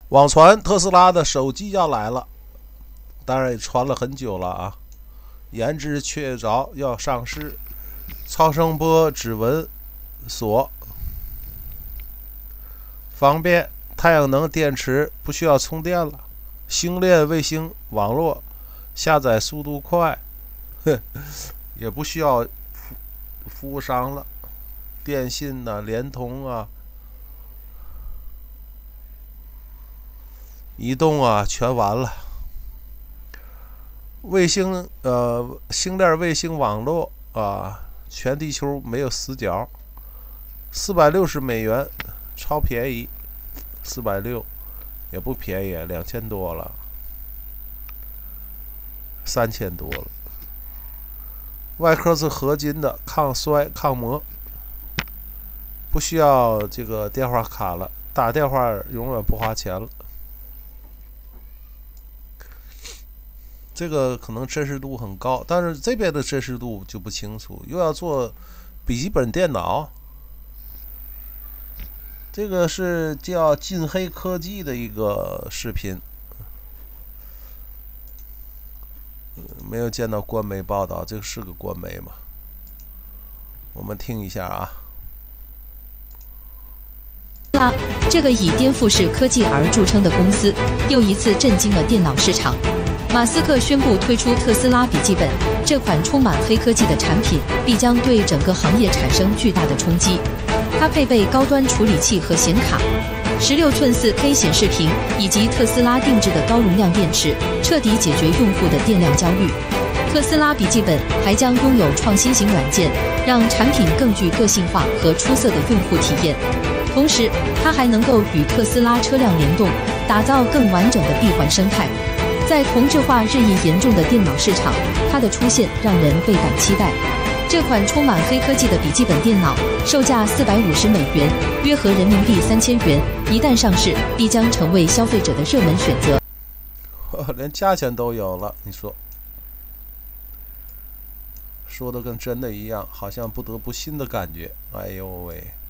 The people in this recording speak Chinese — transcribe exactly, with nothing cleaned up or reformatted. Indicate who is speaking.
Speaker 1: 网传特斯拉的手机要来了，当然也传了很久了啊，言之确凿要上市。超声波指纹锁，方便，太阳能电池不需要充电了，星链卫星网络下载速度快，也不需要服务商了，电信啊、联通啊、移动啊，全完了。卫星呃，星链卫星网络啊，全地球没有死角，四百六十美元，超便宜，四百六也不便宜，两千多了，三千多了。外壳是合金的，抗摔抗磨，不需要这个电话卡了，打电话永远不花钱了。这个可能真实度很高，但是这边的真实度就不清楚。又要做笔记本电脑，这个是叫金黑科技的一个视频，没有见到官媒报道，这个是个官媒嘛？我们听一下啊。
Speaker 2: 啦，这个以颠覆式科技而著称的公司，又一次震惊了电脑市场。马斯克宣布推出特斯拉笔记本，这款充满黑科技的产品必将对整个行业产生巨大的冲击。它配备高端处理器和显卡，十六寸 四 K 显示屏以及特斯拉定制的高容量电池，彻底解决用户的电量焦虑。特斯拉笔记本还将拥有创新型软件，让产品更具个性化和出色的用户体验。同时，它还能够与特斯拉车辆联动，打造更完整的闭环生态。在同质化日益严重的电脑市场，它的出现让人倍感期待。这款充满黑科技的笔记本电脑售价四百五十美元，约合人民币三千元。一旦上市，必将成为消费者的热门选择。
Speaker 1: 连价钱都有了，你说，说的跟真的一样，好像不得不信的感觉。哎呦喂！